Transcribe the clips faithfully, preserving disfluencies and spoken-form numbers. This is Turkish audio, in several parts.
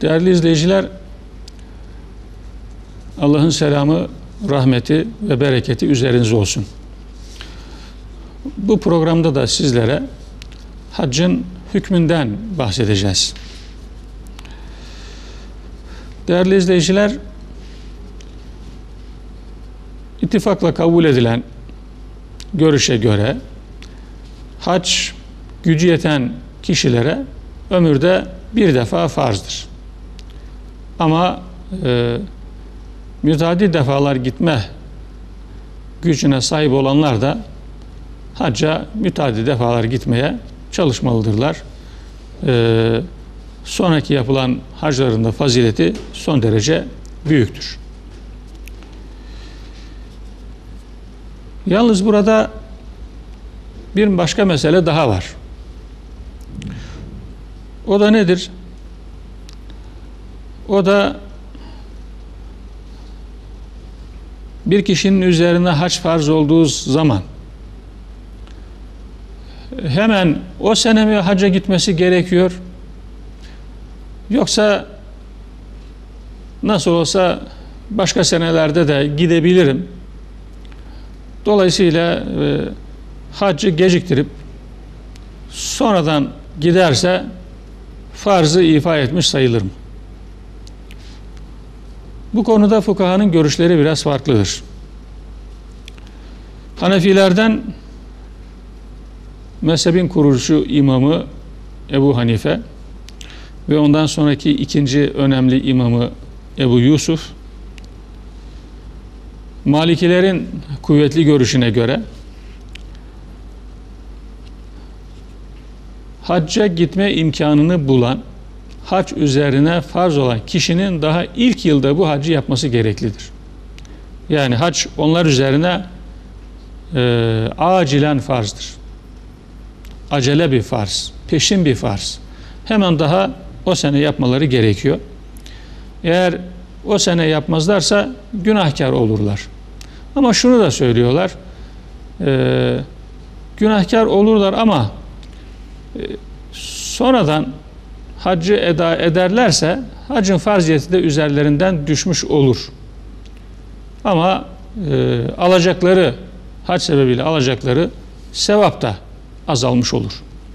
Değerli izleyiciler, Allah'ın selamı, rahmeti ve bereketi üzerinize olsun. Bu programda da sizlere haccın hükmünden bahsedeceğiz. Değerli izleyiciler, ittifakla kabul edilen görüşe göre hac gücü yeten kişilere ömürde bir defa farzdır. Ama e, müteaddit defalar gitme gücüne sahip olanlar da hacca müteaddit defalar gitmeye çalışmalıdırlar. E, sonraki yapılan hacların da fazileti son derece büyüktür. Yalnız burada bir başka mesele daha var. O da nedir? O da bir kişinin üzerine hac farz olduğu zaman hemen o sene mi hacca gitmesi gerekiyor? Yoksa nasıl olsa başka senelerde de gidebilirim. Dolayısıyla e, haccı geciktirip sonradan giderse farzı ifa etmiş sayılır mı? Bu konuda fukahanın görüşleri biraz farklıdır. Hanefilerden mezhebin kurucusu imamı Ebu Hanife ve ondan sonraki ikinci önemli imamı Ebu Yusuf, Malikilerin kuvvetli görüşüne göre hacca gitme imkanını bulan, hac üzerine farz olan kişinin daha ilk yılda bu haccı yapması gereklidir. Yani hac onlar üzerine e, acilen farzdır. Acele bir farz, peşin bir farz. Hemen daha o sene yapmaları gerekiyor. Eğer o sene yapmazlarsa günahkar olurlar. Ama şunu da söylüyorlar, e, günahkar olurlar ama e, sonradan haccı eda ederlerse haccın farziyeti de üzerlerinden düşmüş olur. Ama e, alacakları, hac sebebiyle alacakları sevap da azalmış olur.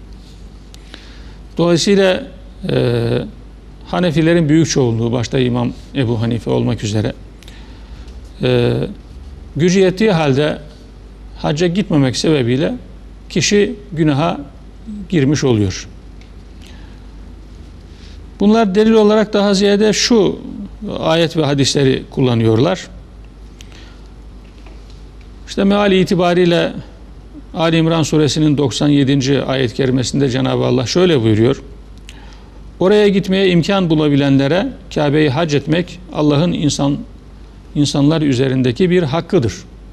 Dolayısıyla e, Hanefilerin büyük çoğunluğu, başta İmam Ebu Hanife olmak üzere, e, gücü yettiği halde hacca gitmemek sebebiyle kişi günaha girmiş oluyor. Bunlar delil olarak daha ziyade şu ayet ve hadisleri kullanıyorlar. İşte meali itibariyle Ali İmran suresinin doksan yedinci ayet-i kerimesinde Cenab-ı Allah şöyle buyuruyor. Oraya gitmeye imkan bulabilenlere Kabe'yi hac etmek Allah'ın insan insanlar üzerindeki bir hakkıdır.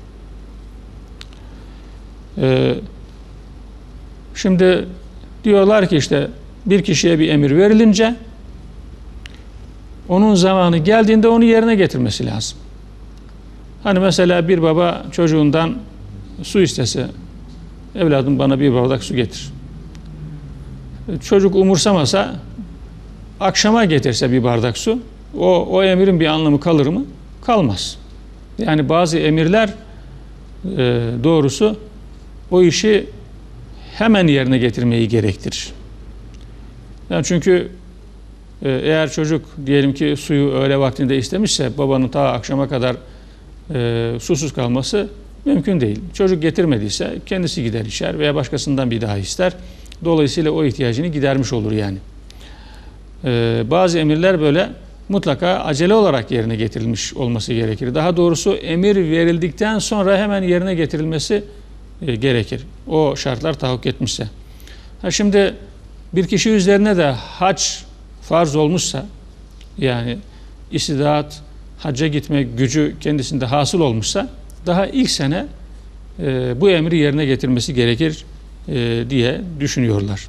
Ee, şimdi diyorlar ki işte bir kişiye bir emir verilince onun zamanı geldiğinde onu yerine getirmesi lazım. Hani mesela bir baba çocuğundan su istese, evladım bana bir bardak su getir. Çocuk umursamasa akşama getirse bir bardak su, o, o emirin bir anlamı kalır mı? Kalmaz. Yani bazı emirler e, doğrusu o işi hemen yerine getirmeyi gerektirir. Yani çünkü e, eğer çocuk diyelim ki suyu öğle vaktinde istemişse babanın ta akşama kadar e, susuz kalması mümkün değil. Çocuk getirmediyse kendisi gider içer veya başkasından bir daha ister. Dolayısıyla o ihtiyacını gidermiş olur yani. Ee, bazı emirler böyle mutlaka acele olarak yerine getirilmiş olması gerekir. Daha doğrusu emir verildikten sonra hemen yerine getirilmesi e, gerekir. O şartlar tahakkuk etmişse. Ha şimdi bir kişi üzerine de hac farz olmuşsa, yani istidat, hacca gitme gücü kendisinde hasıl olmuşsa, daha ilk sene e, bu emri yerine getirmesi gerekir e, diye düşünüyorlar.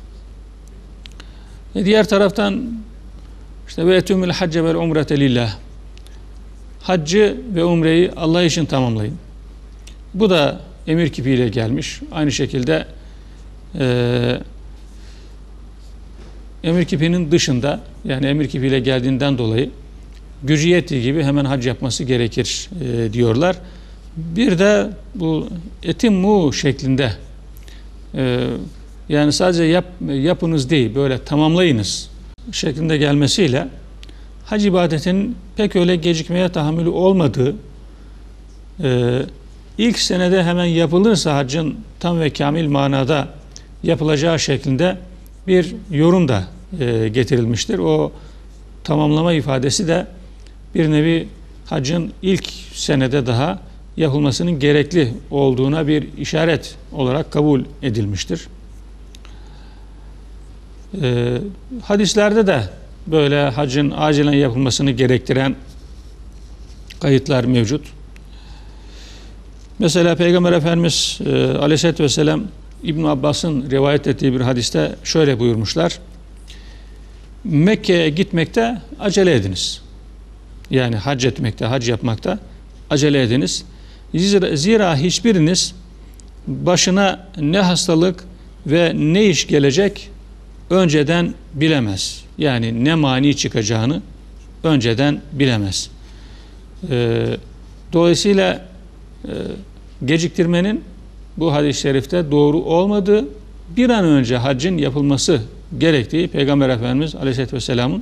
E diğer taraftan işte ve etümül hacce vel umrete lillah, haccı ve umreyi Allah için tamamlayın. Bu da emir kipiyle gelmiş. Aynı şekilde e, emir kipinin dışında, yani emir kipiyle geldiğinden dolayı gücü yettiği gibi hemen hac yapması gerekir e, diyorlar. Bir de bu etimmu şeklinde, e, yani sadece yap, yapınız değil, böyle tamamlayınız şeklinde gelmesiyle hac ibadetinin pek öyle gecikmeye tahammülü olmadığı, e, ilk senede hemen yapılırsa haccın tam ve kamil manada yapılacağı şeklinde bir yorum da e, getirilmiştir. O tamamlama ifadesi de bir nevi haccın ilk senede daha yapılmasının gerekli olduğuna bir işaret olarak kabul edilmiştir. E, hadislerde de böyle haccın acilen yapılmasını gerektiren kayıtlar mevcut. Mesela Peygamber Efendimiz e, Aleyhisselatü Vesselam İbn Abbas'ın rivayet ettiği bir hadiste şöyle buyurmuşlar: Mekke'ye gitmekte acele ediniz. Yani hac etmekte, hac yapmakta acele ediniz. Zira, zira hiçbiriniz başına ne hastalık ve ne iş gelecek önceden bilemez. Yani ne mani çıkacağını önceden bilemez. Ee, dolayısıyla e, geciktirmenin bu hadis-i şerifte doğru olmadığı, bir an önce haccın yapılması gerektiği Peygamber Efendimiz Aleyhisselatü Vesselam'ın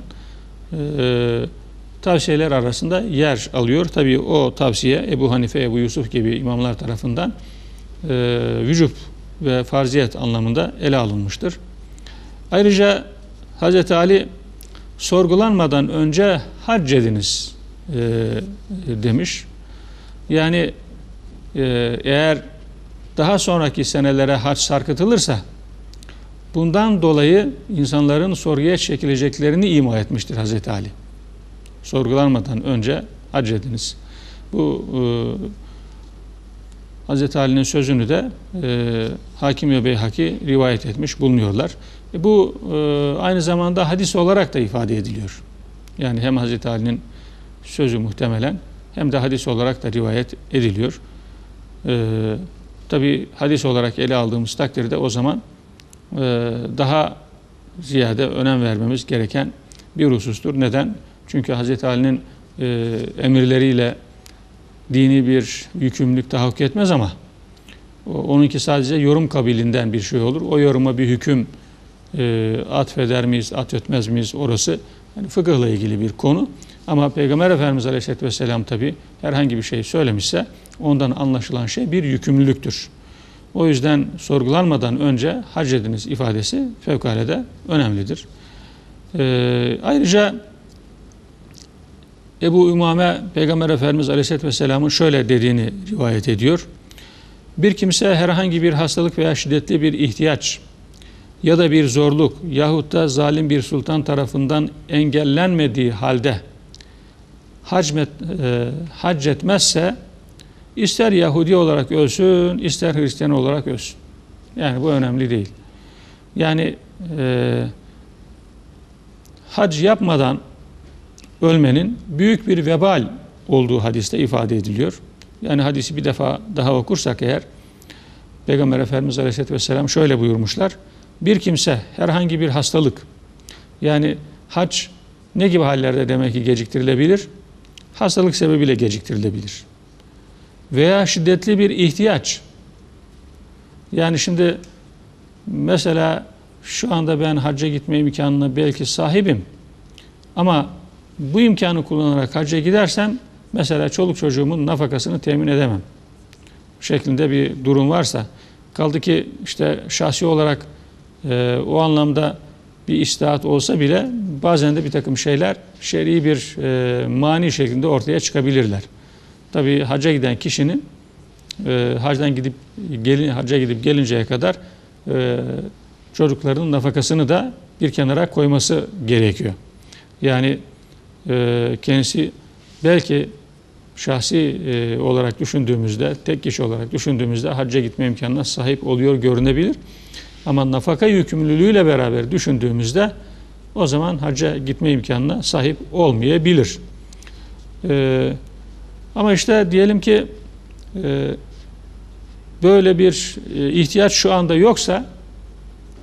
e, tavsiyeler arasında yer alıyor. Tabii o tavsiye Ebu Hanife, Ebu Yusuf gibi imamlar tarafından e, vücub ve farziyet anlamında ele alınmıştır. Ayrıca Hazreti Ali sorgulanmadan önce hac ediniz e, demiş. Yani e, eğer daha sonraki senelere hac sarkıtılırsa bundan dolayı insanların sorguya çekileceklerini ima etmiştir Hazreti Ali. Sorgulanmadan önce hac ediniz. Bu e, Hazreti Ali'nin sözünü de e, Hakim ve Beyhaki rivayet etmiş bulunuyorlar. E, bu e, aynı zamanda hadis olarak da ifade ediliyor. Yani hem Hazreti Ali'nin sözü muhtemelen hem de hadis olarak da rivayet ediliyor. E, Tabi hadis olarak ele aldığımız takdirde o zaman e, daha ziyade önem vermemiz gereken bir husustur. Neden? Çünkü Hazreti Ali'nin e, emirleriyle dini bir yükümlülük tahakkuk etmez ama o, onunki sadece yorum kabilinden bir şey olur. O yoruma bir hüküm e, atfeder miyiz, atfetmez miyiz, orası yani fıkıhla ilgili bir konu. Ama Peygamber Efendimiz Aleyhisselatü Vesselam tabi herhangi bir şey söylemişse ondan anlaşılan şey bir yükümlülüktür. O yüzden sorgulanmadan önce hac ediniz ifadesi fevkalade önemlidir. Ee, ayrıca Ebu Ümame Peygamber Efendimiz Aleyhisselatü Vesselam'ın şöyle dediğini rivayet ediyor: Bir kimse herhangi bir hastalık veya şiddetli bir ihtiyaç ya da bir zorluk yahut da zalim bir sultan tarafından engellenmediği halde hac, met, e, hac etmezse ister Yahudi olarak ölsün, ister Hristiyan olarak ölsün. Yani bu önemli değil. Yani e, hac yapmadan ölmenin büyük bir vebal olduğu hadiste ifade ediliyor. Yani hadisi bir defa daha okursak eğer, Peygamber Efendimiz Aleyhisselatü Vesselam şöyle buyurmuşlar: Bir kimse herhangi bir hastalık, yani hac ne gibi hallerde demek ki geciktirilebilir? Hastalık sebebiyle geciktirilebilir. Veya şiddetli bir ihtiyaç. Yani şimdi mesela şu anda ben hacca gitme imkanına belki sahibim ama bu imkanı kullanarak hacca gidersem mesela çoluk çocuğumun nafakasını temin edemem şeklinde bir durum varsa, kaldı ki işte şahsi olarak e, o anlamda bir istihat olsa bile bazen de bir takım şeyler şer'i bir e, mani şeklinde ortaya çıkabilirler. Tabii hacca giden kişinin e, hacdan gidip gelin hacca gidip gelinceye kadar e, çocuklarının nafakasını da bir kenara koyması gerekiyor. Yani e, kendisi belki şahsi e, olarak düşündüğümüzde, tek kişi olarak düşündüğümüzde hacca gitme imkanına sahip oluyor görünebilir. Ama nafaka yükümlülüğüyle beraber düşündüğümüzde o zaman hacca gitme imkanına sahip olmayabilir. Ee, ama işte diyelim ki e, böyle bir e, ihtiyaç şu anda yoksa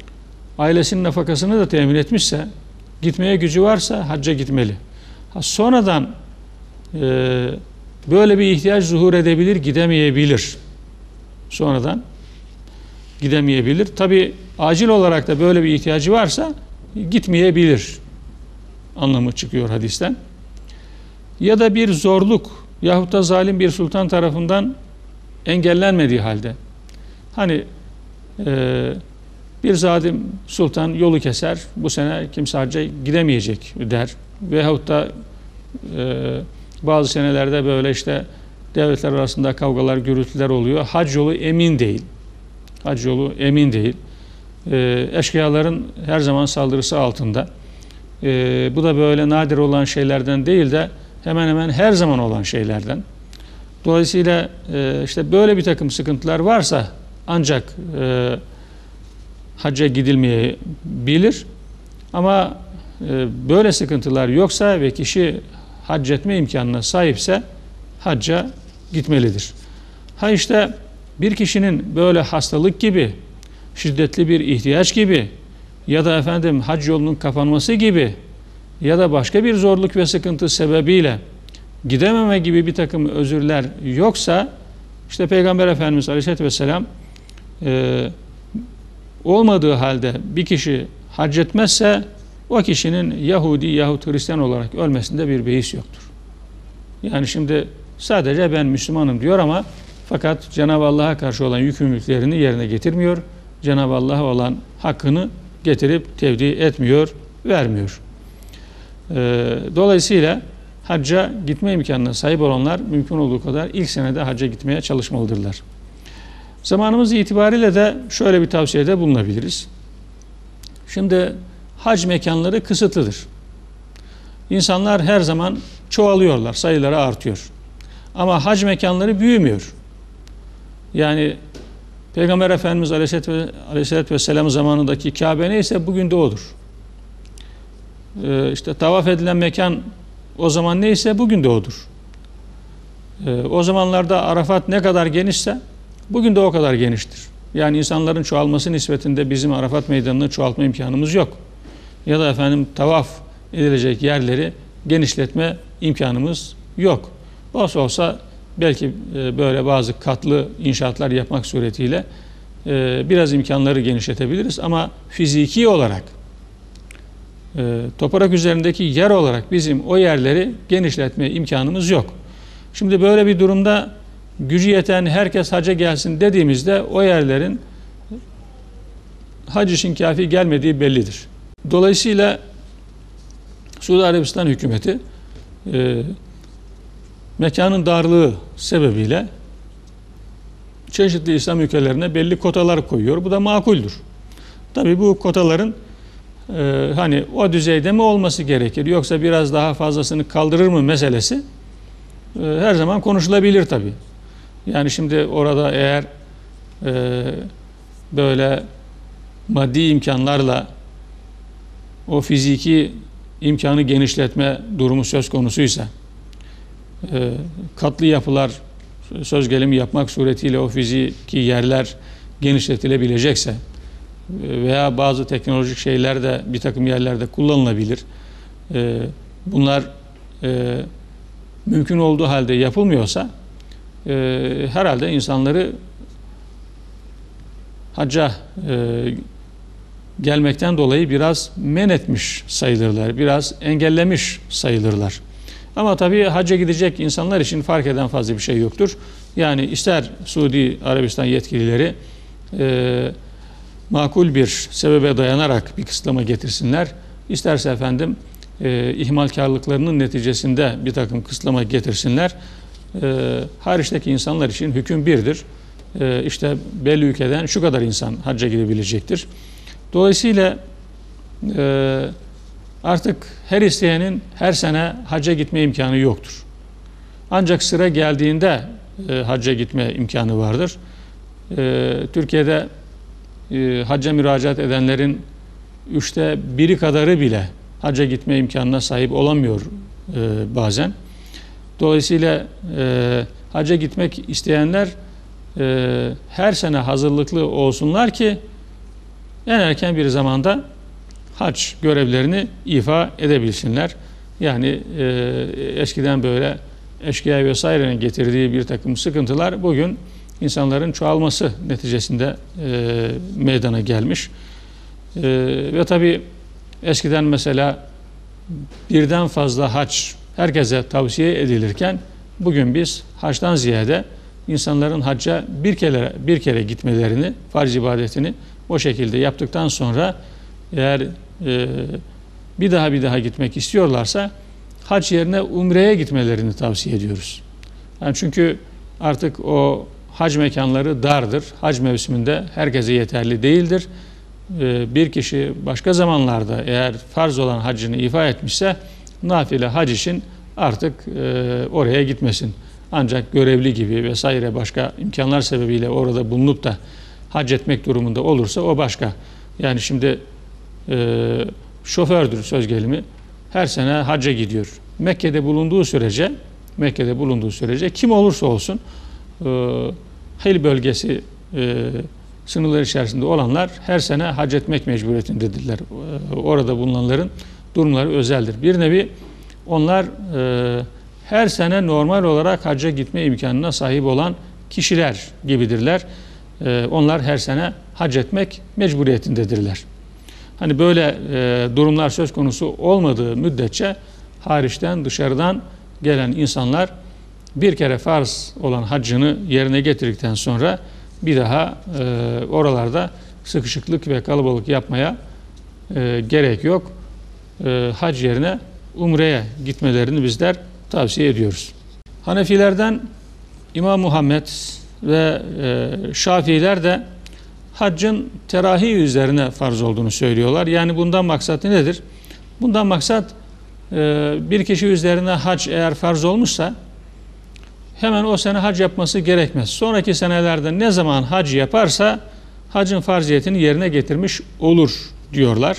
ailesinin nafakasını da temin etmişse, gitmeye gücü varsa hacca gitmeli. Ha, sonradan e, böyle bir ihtiyaç zuhur edebilir, gidemeyebilir. Sonradan gidemeyebilir. Tabi acil olarak da böyle bir ihtiyacı varsa gitmeyebilir anlamı çıkıyor hadisten. Ya da bir zorluk yahut da zalim bir sultan tarafından engellenmediği halde, hani e, bir zalim sultan yolu keser, bu sene kimse hacca gidemeyecek der. Veyahut da e, bazı senelerde böyle işte devletler arasında kavgalar, gürültüler oluyor. Hac yolu emin değil. Hac yolu emin değil. E, eşkıyaların her zaman saldırısı altında. E, bu da böyle nadir olan şeylerden değil de hemen hemen her zaman olan şeylerden. Dolayısıyla e, işte böyle bir takım sıkıntılar varsa ancak e, hacca gidilmeyebilir. Ama e, böyle sıkıntılar yoksa ve kişi hac etme imkanına sahipse hacca gitmelidir. Ha işte bir kişinin böyle hastalık gibi, şiddetli bir ihtiyaç gibi ya da efendim hac yolunun kapanması gibi ya da başka bir zorluk ve sıkıntı sebebiyle gidememe gibi bir takım özürler yoksa işte Peygamber Efendimiz Aleyhisselatü Vesselam e, olmadığı halde bir kişi hac etmezse o kişinin Yahudi yahut Hristiyan olarak ölmesinde bir beis yoktur. Yani şimdi sadece ben Müslümanım diyor ama fakat Cenab-ı Allah'a karşı olan yükümlülüklerini yerine getirmiyor. Cenab-ı Allah'a olan hakkını getirip tevdi etmiyor, vermiyor. Ee, dolayısıyla hacca gitme imkanına sahip olanlar mümkün olduğu kadar ilk senede hacca gitmeye çalışmalıdırlar. Zamanımız itibariyle de şöyle bir tavsiyede bulunabiliriz. Şimdi hac mekanları kısıtlıdır. İnsanlar her zaman çoğalıyorlar, sayıları artıyor. Ama hac mekanları büyümüyor. Yani Peygamber Efendimiz Aleyhisselatü Vesselam zamanındaki Kabe neyse bugün de odur. Ee, işte tavaf edilen mekan o zaman neyse bugün de odur. Ee, o zamanlarda Arafat ne kadar genişse bugün de o kadar geniştir. Yani insanların çoğalması nispetinde bizim Arafat meydanını çoğaltma imkanımız yok. Ya da efendim tavaf edilecek yerleri genişletme imkanımız yok. Olsa olsa belki böyle bazı katlı inşaatlar yapmak suretiyle biraz imkanları genişletebiliriz ama fiziki olarak toprak üzerindeki yer olarak bizim o yerleri genişletme imkanımız yok. Şimdi böyle bir durumda gücü yeten herkes hacca gelsin dediğimizde o yerlerin hac için kafi gelmediği bellidir. Dolayısıyla Suudi Arabistan hükümeti e, mekanın darlığı sebebiyle çeşitli İslam ülkelerine belli kotalar koyuyor. Bu da makuldür. Tabii bu kotaların e, hani o düzeyde mi olması gerekir yoksa biraz daha fazlasını kaldırır mı meselesi e, her zaman konuşulabilir tabii. Yani şimdi orada eğer e, böyle maddi imkanlarla o fiziki imkanı genişletme durumu söz konusuysa e, katlı yapılar söz gelimi yapmak suretiyle o fiziki yerler genişletilebilecekse veya bazı teknolojik şeyler de bir takım yerlerde kullanılabilir. E, bunlar e, mümkün olduğu halde yapılmıyorsa e, herhalde insanları hacca e, gelmekten dolayı biraz men etmiş sayılırlar, biraz engellemiş sayılırlar. Ama tabii hacca gidecek insanlar için fark eden fazla bir şey yoktur. Yani ister Suudi Arabistan yetkilileri e, makul bir sebebe dayanarak bir kısıtlama getirsinler, isterse efendim e, ihmalkarlıklarının neticesinde bir takım kısıtlama getirsinler. E, hariçteki insanlar için hüküm birdir. E, işte belli ülkeden şu kadar insan hacca gidebilecektir. Dolayısıyla e, artık her isteyenin her sene hacca gitme imkanı yoktur. Ancak sıra geldiğinde e, hacca gitme imkanı vardır. E, Türkiye'de e, hacca müracaat edenlerin üçte biri kadarı bile hacca gitme imkanına sahip olamıyor e, bazen. Dolayısıyla e, hacca gitmek isteyenler e, her sene hazırlıklı olsunlar ki en erken bir zamanda hac görevlerini ifa edebilsinler. Yani e, eskiden böyle eşkıya vesairenin getirdiği bir takım sıkıntılar bugün insanların çoğalması neticesinde e, meydana gelmiş. E, ve tabii eskiden mesela birden fazla hac herkese tavsiye edilirken bugün biz haçtan ziyade insanların hacca bir kere bir kere gitmelerini, farz ibadetini o şekilde yaptıktan sonra eğer e, bir daha bir daha gitmek istiyorlarsa hac yerine umreye gitmelerini tavsiye ediyoruz. Yani çünkü artık o hac mekanları dardır. Hac mevsiminde herkese yeterli değildir. E, bir kişi başka zamanlarda eğer farz olan hacını ifa etmişse nafile hac için artık e, oraya gitmesin. Ancak görevli gibi vesaire başka imkanlar sebebiyle orada bulunup da hac etmek durumunda olursa o başka. Yani şimdi e, şofördür söz gelimi her sene hacca gidiyor. Mekke'de bulunduğu sürece Mekke'de bulunduğu sürece kim olursa olsun e, Hil bölgesi e, sınırları içerisinde olanlar her sene hac etmek mecburiyetindedirler. E, orada bulunanların durumları özeldir. Bir nevi onlar e, her sene normal olarak hacca gitme imkanına sahip olan kişiler gibidirler. E, onlar her sene hac etmek mecburiyetindedirler. Hani böyle e, durumlar söz konusu olmadığı müddetçe hariçten dışarıdan gelen insanlar bir kere farz olan haccını yerine getirdikten sonra bir daha e, oralarda sıkışıklık ve kalabalık yapmaya e, gerek yok. E, hac yerine umreye gitmelerini bizler tavsiye ediyoruz. Hanefilerden İmam Muhammed ve e, Şafiiler de haccın terahi üzerine farz olduğunu söylüyorlar. Yani bundan maksat nedir? Bundan maksat e, bir kişi üzerine hac eğer farz olmuşsa hemen o sene hac yapması gerekmez. Sonraki senelerde ne zaman hac yaparsa hacın farziyetini yerine getirmiş olur diyorlar.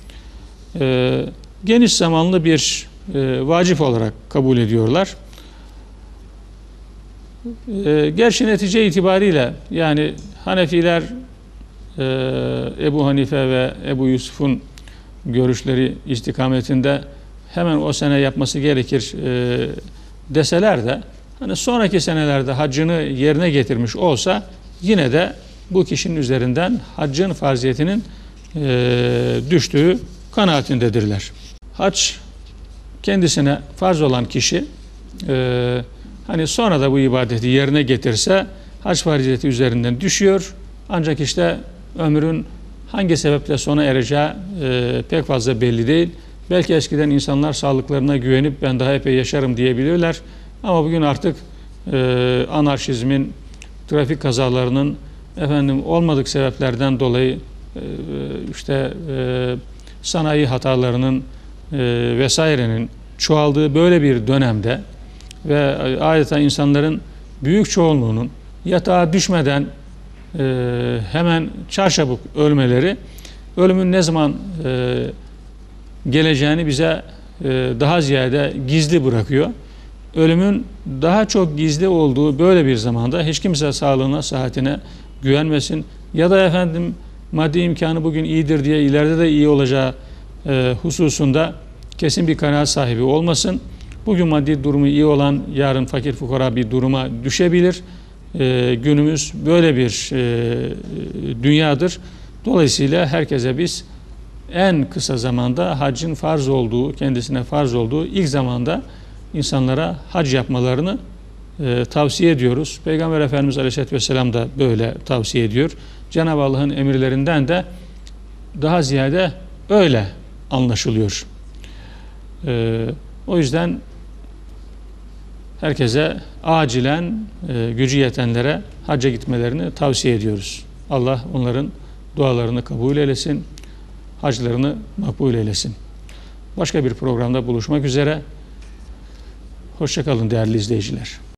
E, geniş zamanlı bir e, vacip olarak kabul ediyorlar. E, gerçi netice itibariyle yani Hanefiler e, Ebu Hanife ve Ebu Yusuf'un görüşleri istikametinde hemen o sene yapması gerekir e, deseler de hani sonraki senelerde haccını yerine getirmiş olsa yine de bu kişinin üzerinden haccın farziyetinin e, düştüğü kanaatindedirler. Hac kendisine farz olan kişi e, hani sonra da bu ibadeti yerine getirse hac farziyeti üzerinden düşüyor. Ancak işte ömrün hangi sebeple sona ereceği e, pek fazla belli değil. Belki eskiden insanlar sağlıklarına güvenip ben daha epey yaşarım diyebilirler. Ama bugün artık e, anarşizmin, trafik kazalarının efendim olmadık sebeplerden dolayı e, işte e, sanayi hatalarının e, vesairenin çoğaldığı böyle bir dönemde ve adeta insanların büyük çoğunluğunun yatağa düşmeden e, hemen çarçabuk ölmeleri ölümün ne zaman e, geleceğini bize e, daha ziyade gizli bırakıyor. Ölümün daha çok gizli olduğu böyle bir zamanda hiç kimse sağlığına, sıhhatine güvenmesin. Ya da efendim maddi imkanı bugün iyidir diye ileride de iyi olacağı e, hususunda kesin bir kanaat sahibi olmasın. Bugün maddi durumu iyi olan yarın fakir fukara bir duruma düşebilir. E, günümüz böyle bir e, dünyadır. Dolayısıyla herkese biz en kısa zamanda haccın farz olduğu, kendisine farz olduğu ilk zamanda insanlara hac yapmalarını e, tavsiye ediyoruz. Peygamber Efendimiz Aleyhisselatü Vesselam da böyle tavsiye ediyor. Cenab-ı Allah'ın emirlerinden de daha ziyade öyle anlaşılıyor. E, o yüzden herkese acilen e, gücü yetenlere hacca gitmelerini tavsiye ediyoruz. Allah onların dualarını kabul eylesin, haclarını makbul eylesin. Başka bir programda buluşmak üzere. Hoşça kalın değerli izleyiciler.